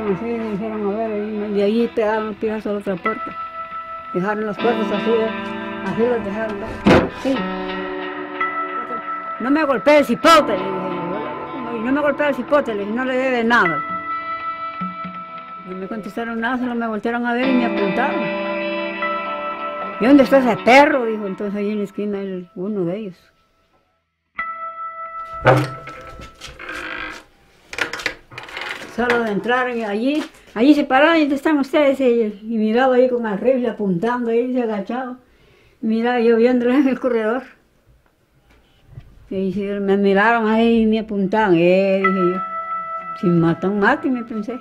hicieron así, me dijeron a ver, y de ahí pegaron los piezas a la otra puerta. Dejaron las puertas así las dejaron. Sí. No me golpee el cipote, le dije yo. No me golpee el cipote, le dije, no le debe nada. No me contestaron nada, solo me voltearon a ver y me apuntaron. ¿Y dónde está ese perro? Dijo entonces ahí en la esquina uno de ellos. Solo de entrar allí se pararon y ¿dónde están ustedes? Y miraba ahí con el rifle apuntando, ahí se agachado. Miraba yo viéndolos en el corredor. Y me miraron ahí y me apuntaban, dije yo. Si me matan, mátenme, pensé.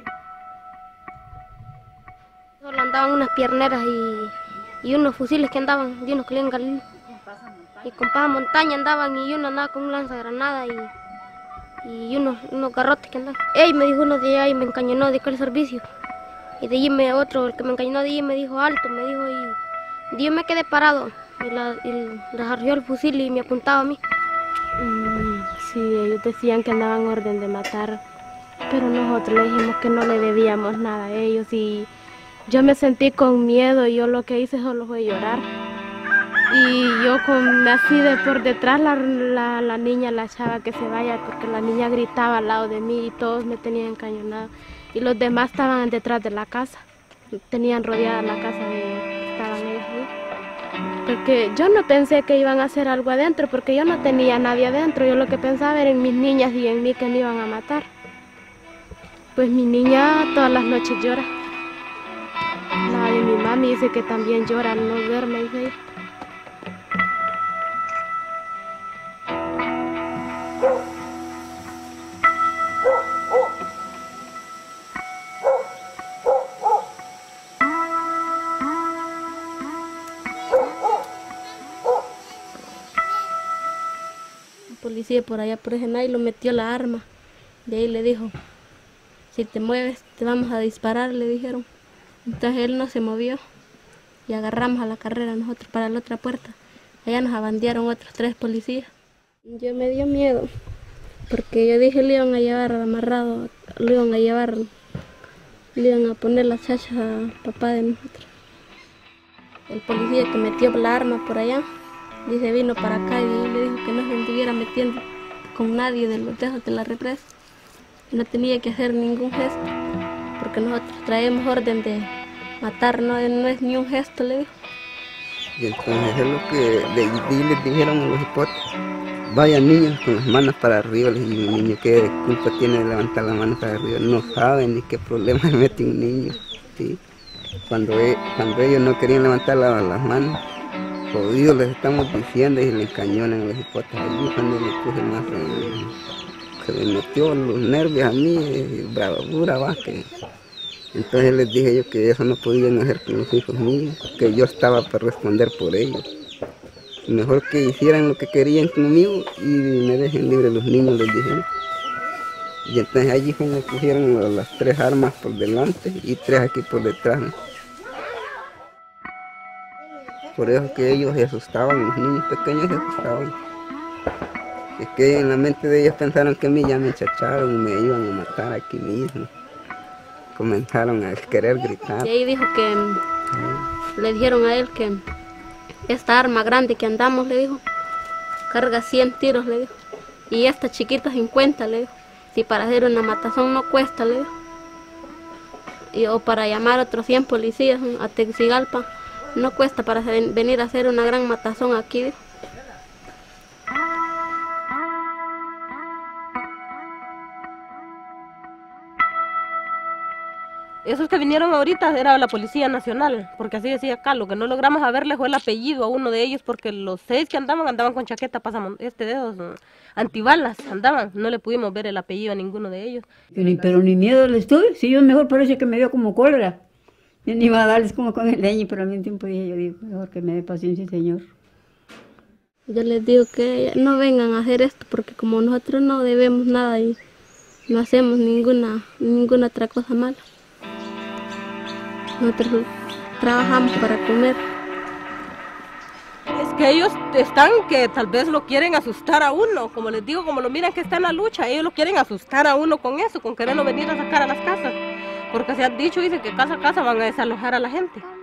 Solo andaban unas pierneras y unos fusiles que andaban, de unos que le Galil. Y con pasamontaña andaban y uno andaba con un lanzagranada y unos garrotes que andaban. Ey, me dijo uno de allá y me encañonó de el servicio. Y de allí otro, el que me encañonó de allí me dijo alto, me dijo y yo me quedé parado. Y les arrolló el fusil y me apuntaba a mí. Sí, ellos decían que andaban orden de matar, pero nosotros le dijimos que no le debíamos nada a ellos y yo me sentí con miedo y yo lo que hice solo fue llorar. Y yo así de por detrás la niña, la chava que se vaya, porque la niña gritaba al lado de mí y todos me tenían encañonado. Y los demás estaban detrás de la casa, tenían rodeada la casa y estaban ellos ahí. Porque yo no pensé que iban a hacer algo adentro, porque yo no tenía nadie adentro. Yo lo que pensaba era en mis niñas y en mí que me iban a matar. Pues mi niña todas las noches llora. La de mi mami dice que también llora, no duerme, dice ella. Policía por allá por ese y lo metió la arma. De ahí le dijo, si te mueves te vamos a disparar, le dijeron. Entonces él no se movió y agarramos a la carrera nosotros para la otra puerta. Allá nos abandearon otros 3 policías. Yo me dio miedo porque yo dije le iban a llevar amarrado, le iban a poner las chachas al papá de nosotros. El policía que metió la arma por allá, dice, vino para acá y le dijo que no se estuviera metiendo con nadie de los tejos de la represa. No tenía que hacer ningún gesto, porque nosotros traemos orden de matar, no es ni un gesto, le dijo. Y entonces es lo que les dijeron a los hipotes. Vayan niños con las manos para arriba, les digo, un niño, ¿qué culpa tiene de levantar las manos para arriba? No saben ni qué problema le mete un niño, ¿sí? Cuando ellos no querían levantar las manos, jodidos les estamos diciendo y le encañonan a los hipotes. Allí cuando me puse más, que me metió los nervios a mí, bravura va, que entonces les dije yo que eso no podían hacer con los hijos míos, que yo estaba para responder por ellos. Mejor que hicieran lo que querían conmigo y me dejen libre los niños, les dije. Y entonces allí me pusieron las 3 armas por delante y 3 aquí por detrás, ¿no? Por eso que ellos se asustaban, los niños pequeños se asustaban. Es que en la mente de ellos pensaron que a mí ya me chacharon y me iban a matar aquí mismo. Comenzaron a querer gritar. Y ahí dijo que le dijeron a él que esta arma grande que andamos, le dijo, carga 100 tiros, le dijo. Y esta chiquita 50, le dijo. Si para hacer una matazón no cuesta, le dijo. O para llamar a otros 100 policías a Tegucigalpa. No cuesta para venir a hacer una gran matazón aquí, dijo. Esos que vinieron ahorita era la Policía Nacional, porque así decía acá, lo que no logramos saberle fue el apellido a uno de ellos, porque los 6 que andaban con chaqueta de esos antibalas, andaban, no le pudimos ver el apellido a ninguno de ellos. Pero ni miedo les tuve, sí, yo mejor parece que me dio como cólera. Yo ni iba a darles como con el leño, pero al mismo tiempo dije, yo digo, mejor que me dé paciencia, Señor. Yo les digo que no vengan a hacer esto, porque como nosotros no debemos nada y no hacemos ninguna otra cosa mala. Nosotros trabajamos para comer. Es que ellos están que tal vez lo quieren asustar a uno, como les digo, como lo miran que está en la lucha, ellos lo quieren asustar a uno con eso, con quererlo venir a sacar a las casas. porque se ha dicho, dice que casa a casa van a desalojar a la gente.